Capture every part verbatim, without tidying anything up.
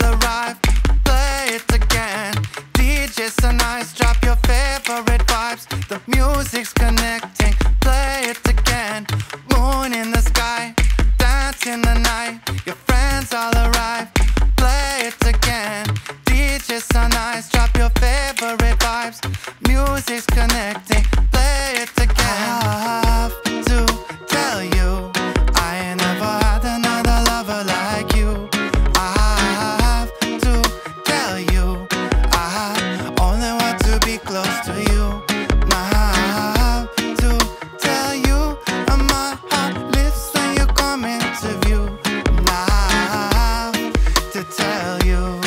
arrived. Play it again. D J so nice, drop your favorite vibes. The music's connecting. Play it again. Moon in the sky, dance in the night. Your friends all arrive. Play it again. D J so nice, drop your favorite vibes. Music's connecting. Play it again. I have to tell you, I ain't never had another lover like you. I have to tell you, I only want to be close to you. Now I have to tell you, and my heart lifts when you come into view. Now I have to tell you.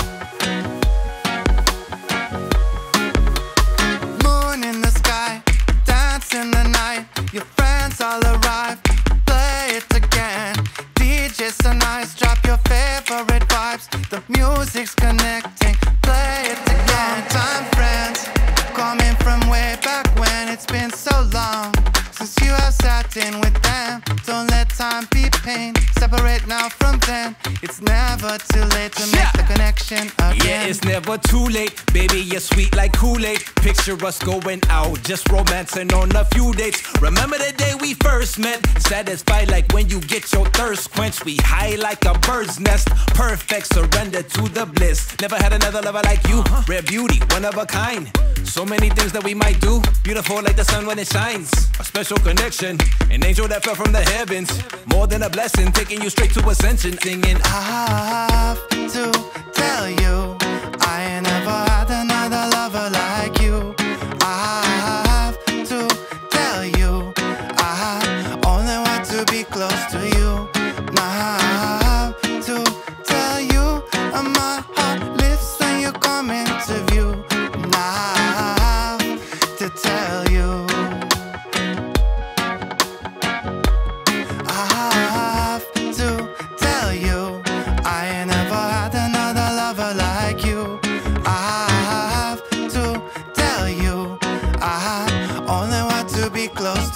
Moon in the sky, dance in the night. Your friends all arrive. Play it again. D J so nice, drop your favorite vibes. The music's connecting. Play it again. Time friends, coming from way back when. It's been so long since you have sat in with them. Don't let time be pain. Separate now from then. It's never too late to make the connection again. Yeah, it's never too late. Baby, you're sweet like Kool-Aid. Picture us going out, just romancing on a few dates. Remember the day we first met? Satisfied like when you get your thirst quenched. We high like a bird's nest. Perfect surrender to the bliss. Never had another lover like you. Rare beauty, one of a kind. So many things that we might do. Beautiful like the sun when it shines. A special connection. An angel that fell from the heavens. More than a blessing, taking you straight to ascension. Singing, I have to tell you, I ain't never had another lover like you. I have to tell you, I only want to be close to you. Now I have to tell you, and my heart lifts when you come into view. Now I have to tell you. I have to tell you, I ain't never had another lover like you. I have to tell you, I only want to be close